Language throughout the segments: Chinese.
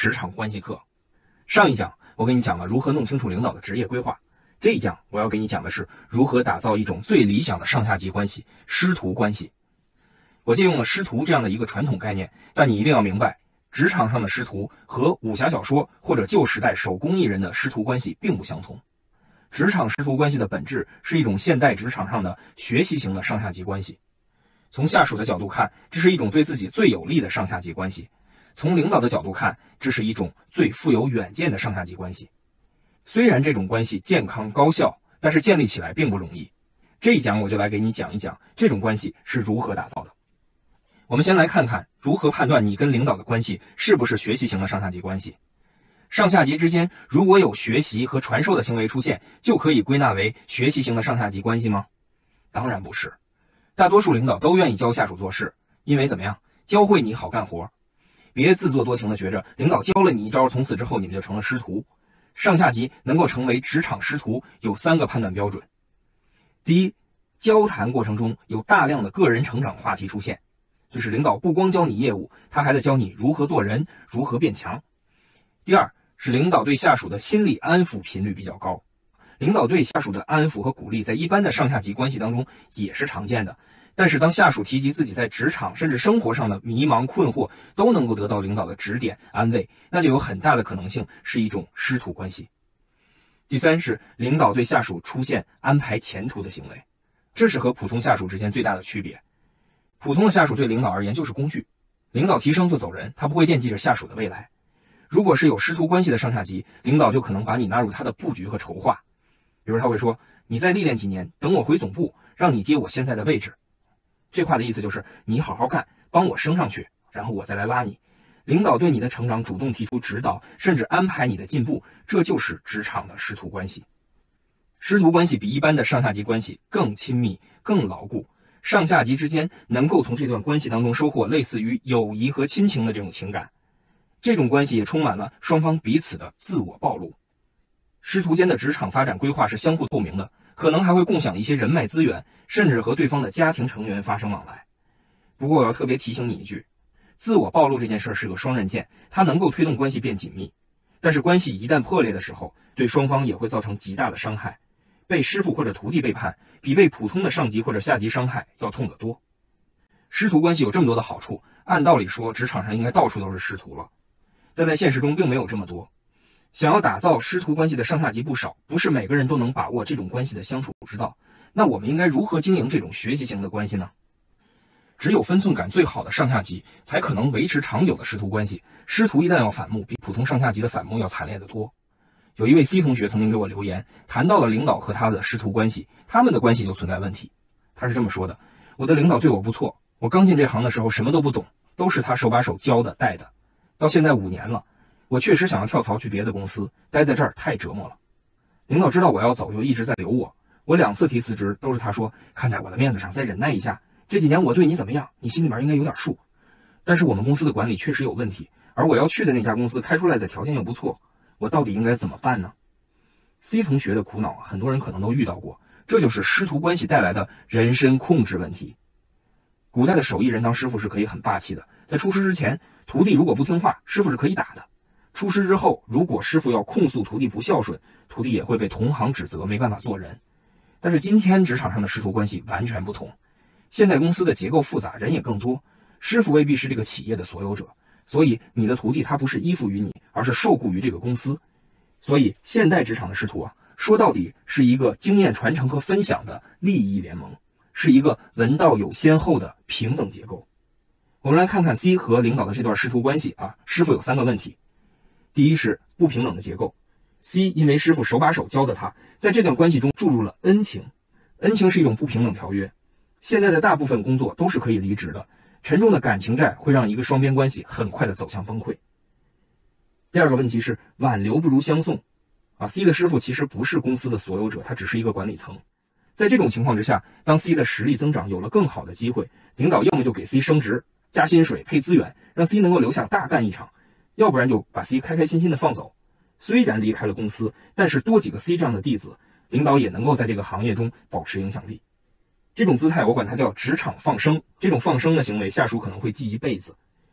职场关系课。上一讲我给你讲了如何弄清楚领导的职业规划，这一讲我要给你讲的是如何打造一种最理想的上下级关系——师徒关系。我借用了师徒这样的一个传统概念，但你一定要明白，职场上的师徒和武侠小说或者旧时代手工艺人的师徒关系并不相同。职场师徒关系的本质是一种现代职场上的学习型的上下级关系。从下属的角度看，这是一种对自己最有利的上下级关系；从领导的角度看，这是一种最富有远见的上下级关系。虽然这种关系健康高效，但是建立起来并不容易。这一讲我就来给你讲一讲这种关系是如何打造的。我们先来看看如何判断你跟领导的关系是不是学习型的上下级关系。上下级之间如果有学习和传授的行为出现，就可以归纳为学习型的上下级关系吗？当然不是。大多数领导都愿意教下属做事，因为怎么样？教会你好干活。别自作多情的觉着领导教了你一招，从此之后你们就成了师徒。上下级能够成为职场师徒有3个判断标准。第一，交谈过程中有大量的个人成长话题出现，就是领导不光教你业务，他还在教你如何做人，如何变强。第二，是领导对下属的心理安抚频率比较高。领导对下属的安抚和鼓励在一般的上下级关系当中也是常见的，但是当下属提及自己在职场甚至生活上的迷茫困惑都能够得到领导的指点安慰，那就有很大的可能性是一种师徒关系。第三是领导对下属出现安排前途的行为，这是和普通下属之间最大的区别。普通的下属对领导而言就是工具，领导提升就走人，他不会惦记着下属的未来。如果是有师徒关系的上下级，领导就可能把你纳入他的布局和筹划。比如他会说，你再历练几年，等我回总部，让你接我现在的位置。这话的意思就是你好好干，帮我升上去，然后我再来拉你。领导对你的成长主动提出指导，甚至安排你的进步，这就是职场的师徒关系。师徒关系比一般的上下级关系更亲密、更牢固，上下级之间能够从这段关系当中收获类似于友谊和亲情的这种情感。这种关系也充满了双方彼此的自我暴露。师徒间的职场发展规划是相互透明的，可能还会共享一些人脉资源，甚至和对方的家庭成员发生往来。不过我要特别提醒你一句，自我暴露这件事是个双刃剑，它能够推动关系变紧密，但是关系一旦破裂的时候，对双方也会造成极大的伤害。被师傅或者徒弟背叛，比被普通的上级或者下级伤害要痛得多。师徒关系有这么多的好处，按道理说职场上应该到处都是师徒了，但在现实中并没有这么多。想要打造师徒关系的上下级不少，不是每个人都能把握这种关系的相处之道。那我们应该如何经营这种学习型的关系呢？只有分寸感最好的上下级，才可能维持长久的师徒关系。师徒一旦要反目，比普通上下级的反目要惨烈得多。有一位 C 同学曾经给我留言，谈到了领导和他的师徒关系，他们的关系就存在问题。他是这么说的：我的领导对我不错，我刚进这行的时候什么都不懂，都是他手把手教的带的，到现在5年了，我确实想要跳槽去别的公司，待在这儿太折磨了。领导知道我要走，就一直在留我。我2次提辞职，都是他说，看在我的面子上再忍耐一下，这几年我对你怎么样，你心里面应该有点数。但是我们公司的管理确实有问题，而我要去的那家公司开出来的条件又不错，我到底应该怎么办呢？ C 同学的苦恼很多人可能都遇到过，这就是师徒关系带来的人身控制问题。古代的手艺人当师傅是可以很霸气的，在出师之前，徒弟如果不听话，师傅是可以打的。出师之后，如果师傅要控诉徒弟不孝顺，徒弟也会被同行指责，没办法做人。但是今天职场上的师徒关系完全不同，现代公司的结构复杂，人也更多，师傅未必是这个企业的所有者，所以你的徒弟他不是依附于你，而是受雇于这个公司。所以现代职场的师徒说到底是一个经验传承和分享的利益联盟，是一个文道有先后的平等结构。我们来看看 C 和领导的这段师徒关系师傅有3个问题。第一是不平等的结构。 C 因为师傅手把手教的他，在这段关系中注入了恩情。恩情是一种不平等条约，现在的大部分工作都是可以离职的，沉重的感情债会让一个双边关系很快的走向崩溃。第2个问题是挽留不如相送。C 的师傅其实不是公司的所有者，他只是一个管理层。在这种情况之下，当 C 的实力增长有了更好的机会，领导要么就给 C 升职、加薪水、配资源，让 C 能够留下大干一场，要不然就把 C 开开心心的放走。虽然离开了公司，但是多几个 C 这样的弟子，领导也能够在这个行业中保持影响力。这种姿态我管它叫职场放生，这种放生的行为下属可能会记一辈子。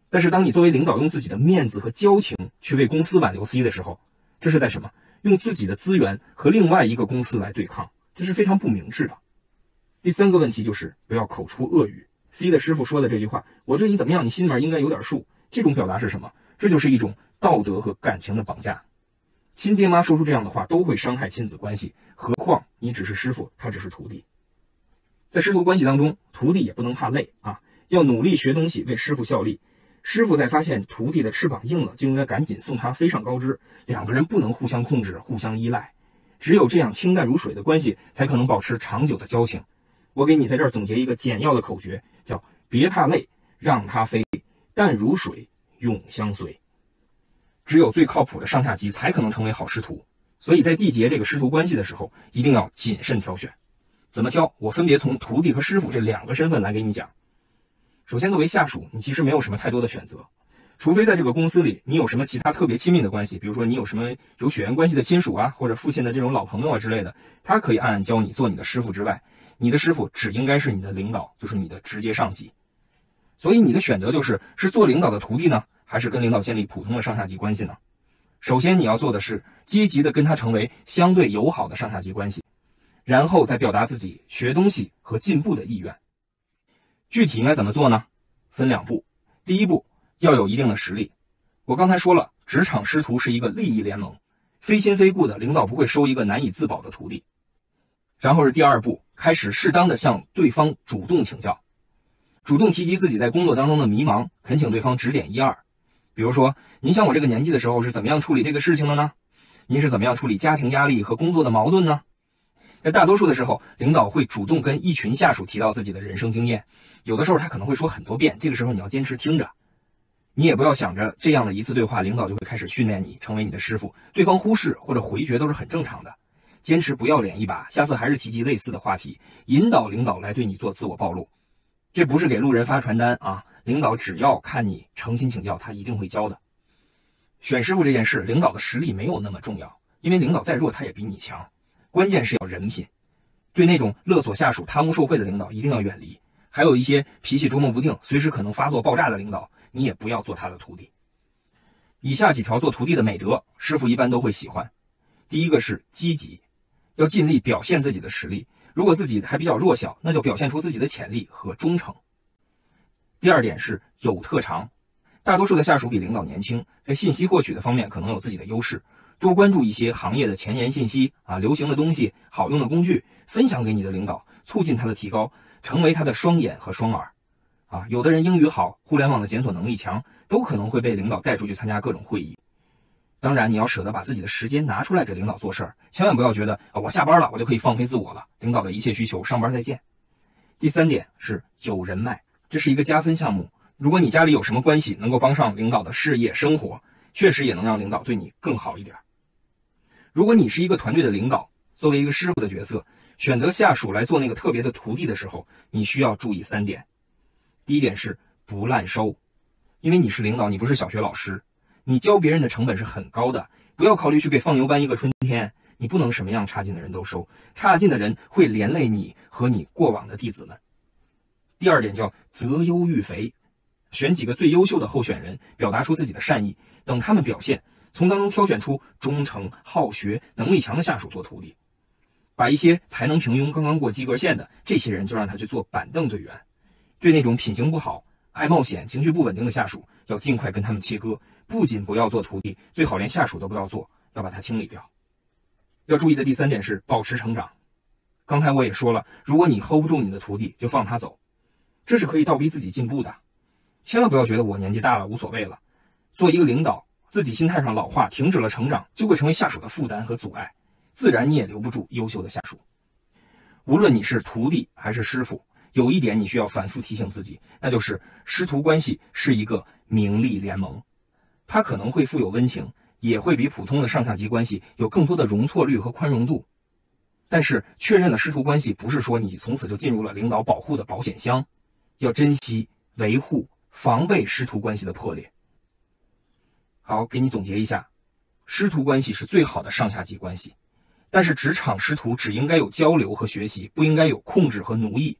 但是当你作为领导用自己的面子和交情去为公司挽留 C 的时候，这是在什么？用自己的资源和另外一个公司来对抗，这是非常不明智的。第三个问题就是不要口出恶语。C 的师傅说的这句话，我对你怎么样，你心里面应该有点数，这种表达是什么？这就是一种道德和感情的绑架。亲爹妈说出这样的话都会伤害亲子关系，何况你只是师傅，他只是徒弟。在师徒关系当中，徒弟也不能怕累啊，要努力学东西，为师傅效力。师傅在发现徒弟的翅膀硬了，就应该赶紧送他飞上高枝。两个人不能互相控制，互相依赖，只有这样清淡如水的关系，才可能保持长久的交情。我给你在这儿总结一个简要的口诀，叫别怕累，让它飞，淡如水，永相随。只有最靠谱的上下级才可能成为好师徒，所以在缔结这个师徒关系的时候，一定要谨慎挑选。怎么挑？我分别从徒弟和师傅这两个身份来给你讲。首先，作为下属，你其实没有什么太多的选择，除非在这个公司里你有什么其他特别亲密的关系，比如说你有什么有血缘关系的亲属啊，或者父亲的这种老朋友啊之类的，他可以暗暗教你做你的师傅之外，你的师傅只应该是你的领导，就是你的直接上级。所以你的选择是做领导的徒弟呢，还是跟领导建立普通的上下级关系呢？首先你要做的是积极的跟他成为相对友好的上下级关系，然后再表达自己学东西和进步的意愿。具体应该怎么做呢？分两步。第一步，要有一定的实力。我刚才说了，职场师徒是一个利益联盟，非亲非故的，领导不会收一个难以自保的徒弟。然后是第二步，开始适当的向对方主动请教，主动提及自己在工作当中的迷茫，恳请对方指点一二。比如说，您像我这个年纪的时候是怎么样处理这个事情的呢？您是怎么样处理家庭压力和工作的矛盾呢？在大多数的时候，领导会主动跟一群下属提到自己的人生经验，有的时候他可能会说很多遍，这个时候你要坚持听着。你也不要想着这样的一次对话，领导就会开始训练你成为你的师傅，对方忽视或者回绝都是很正常的。坚持不要脸一把，下次还是提及类似的话题，引导领导来对你做自我暴露。这不是给路人发传单啊，领导只要看你诚心请教，他一定会教的。选师傅这件事，领导的实力没有那么重要，因为领导再弱他也比你强，关键是要人品。对那种勒索下属、贪污受贿的领导一定要远离，还有一些脾气捉摸不定、随时可能发作爆炸的领导，你也不要做他的徒弟。以下几条做徒弟的美德，师傅一般都会喜欢。第一个是积极，要尽力表现自己的实力，如果自己还比较弱小，那就表现出自己的潜力和忠诚。第二点是有特长，大多数的下属比领导年轻，在信息获取的方面可能有自己的优势，多关注一些行业的前沿信息啊，流行的东西、好用的工具，分享给你的领导，促进他的提高，成为他的双眼和双耳。啊，有的人英语好，互联网的检索能力强，都可能会被领导带出去参加各种会议。当然，你要舍得把自己的时间拿出来给领导做事儿，千万不要觉得我下班了，我就可以放飞自我了。领导的一切需求，上班再见。第三点是有人脉，这是一个加分项目。如果你家里有什么关系能够帮上领导的事业生活，确实也能让领导对你更好一点。如果你是一个团队的领导，作为一个师傅的角色，选择下属来做那个特别的徒弟的时候，你需要注意3点。第一点是不滥收，因为你是领导，你不是小学老师，你教别人的成本是很高的，不要考虑去给放牛班一个春天，你不能什么样差劲的人都收，差劲的人会连累你和你过往的弟子们。第二点叫择优育肥，选几个最优秀的候选人，表达出自己的善意，等他们表现，从当中挑选出忠诚、好学、能力强的下属做徒弟，把一些才能平庸、刚刚过及格线的这些人就让他去做板凳队员。对那种品行不好、爱冒险、情绪不稳定的下属，要尽快跟他们切割，不仅不要做徒弟，最好连下属都不要做，要把它清理掉。要注意的第3点是保持成长。刚才我也说了，如果你 hold 不住你的徒弟，就放他走，这是可以倒逼自己进步的。千万不要觉得我年纪大了无所谓了，做一个领导，自己心态上老化，停止了成长，就会成为下属的负担和阻碍，自然你也留不住优秀的下属。无论你是徒弟还是师傅，有一点你需要反复提醒自己，那就是师徒关系是一个名利联盟，它可能会富有温情，也会比普通的上下级关系有更多的容错率和宽容度。但是确认了师徒关系，不是说你从此就进入了领导保护的保险箱，要珍惜、维护、防备师徒关系的破裂。好，给你总结一下，师徒关系是最好的上下级关系，但是职场师徒只应该有交流和学习，不应该有控制和奴役。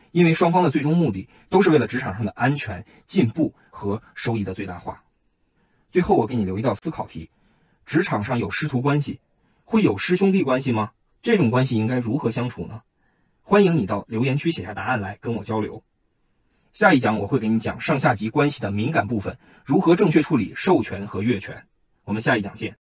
因为双方的最终目的都是为了职场上的安全、进步和收益的最大化。最后我给你留一道思考题：职场上有师徒关系，会有师兄弟关系吗？这种关系应该如何相处呢？欢迎你到留言区写下答案来跟我交流。下一讲我会给你讲上下级关系的敏感部分，如何正确处理授权和越权。我们下一讲见。